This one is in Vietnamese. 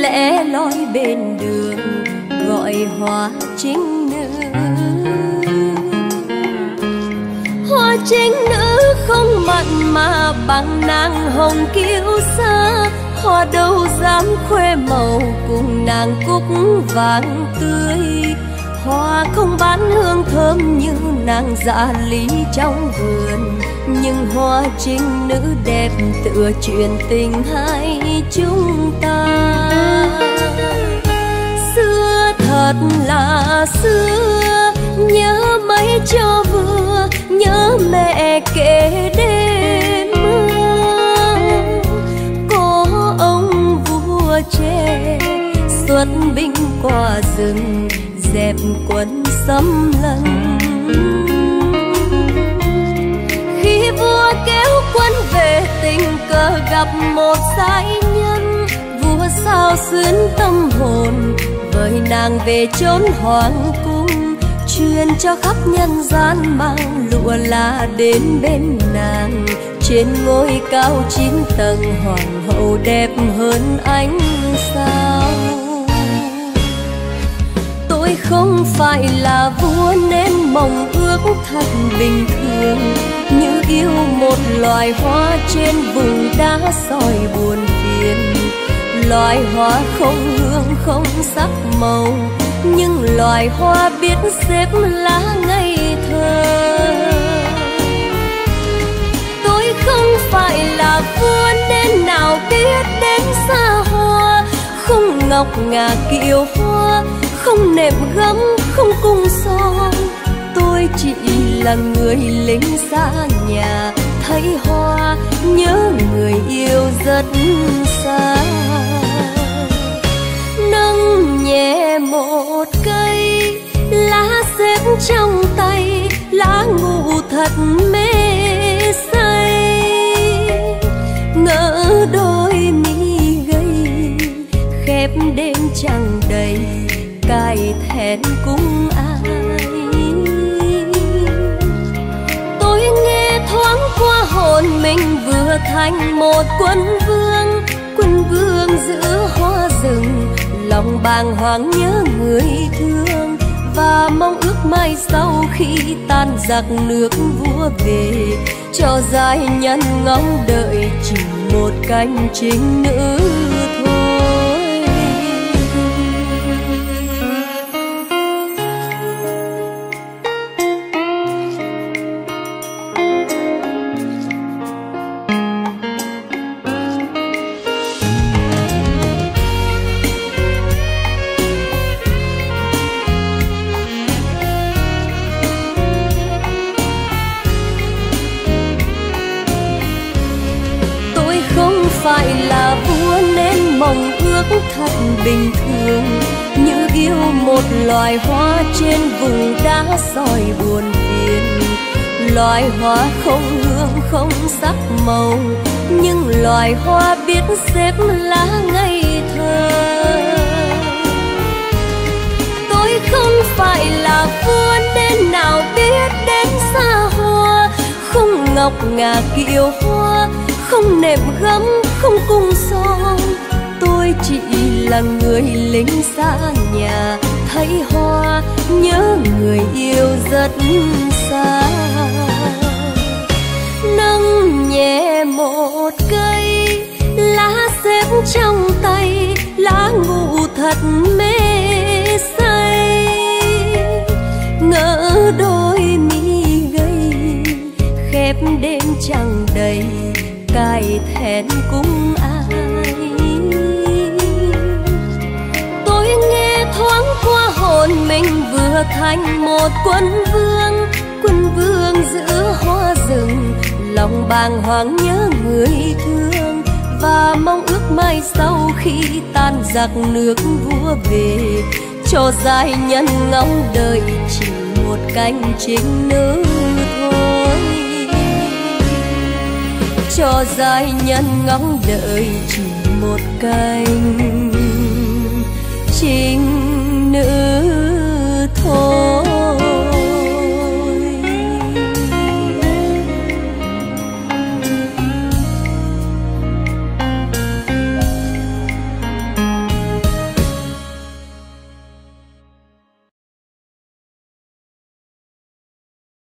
lẻ loi bên đường gọi hoa trinh nữ. Hoa trinh nữ không mặn mà bằng nàng hồng kiêu sa, hoa đâu dám khoe màu cùng nàng cúc vàng tươi. Hoa không bán hương thơm như nàng dạ lý trong vườn, nhưng hoa trinh nữ đẹp tựa chuyện tình hai chúng ta. Xưa thật là xưa, nhớ mấy cho vừa, nhớ mẹ kể đêm mưa. Có ông vua trẻ xuất binh qua rừng, dẹp quân xâm lấn. Khi vua kéo quân về tình cờ gặp một giai nhân, vua sao xuyến tâm hồn với nàng về chốn hoàng cung, truyền cho khắp nhân gian mang lụa là đến bên nàng. Trên ngôi cao 9 tầng hoàng hậu đẹp hơn ánh sao. Tôi không phải là vua nên mong ước thật bình thường, như yêu một loài hoa trên vùng đá sỏi buồn phiền. Loài hoa không hương không sắc màu, nhưng loài hoa biết xếp lá ngây thơ. Tôi không phải là vua nên nào biết đến xa hoa, không ngọc ngà kiệu hoa, không nệm gấm không cung son. Tôi chỉ là người lính xa nhà, thấy hoa nhớ người yêu rất xa. Nâng nhẹ một cây lá xếp trong tay, lá ngủ thật mê say. Ngỡ đôi mi gầy khép đêm chẳng đầy, cài thẹn cung ai. Tôi nghe thoáng qua hồn mình vừa thành một quân vương, quân vương giữa hoa rừng, lòng bàng hoàng nhớ người thương. Và mong ước mai sau khi tan giặc nước vua về, cho giai nhân ngóng đợi chỉ một cánh trinh nữ thôi. Phải là vua nên mong ước thật bình thường, như yêu một loài hoa trên vùng đá sỏi buồn phiền. Loài hoa không hương không sắc màu, nhưng loài hoa biết xếp lá ngây thơ. Tôi không phải là vua nên nào biết đến xa hoa, không ngọc ngà kiệu hoa, không nệm gấm không cung son. Tôi chỉ là người lính xa nhà, thấy hoa nhớ người yêu rất xa. Nâng nhẹ một cây lá xếp trong tay, lá ngủ thật mê say. Ngỡ đôi mi gầy khép đêm chẳng đầy, cài thẹn cung ai. Tôi nghe thoáng qua hồn mình vừa thành một quân vương, quân vương giữa hoa rừng, lòng bàng hoàng nhớ người thương. Và mong ước mai sau khi tan giặc nước vua về, cho giai nhân ngóng đợi chỉ một cánh trinh nữ thôi. Cho giai nhân ngóng đợi chỉ một cánh trinh nữ thôi.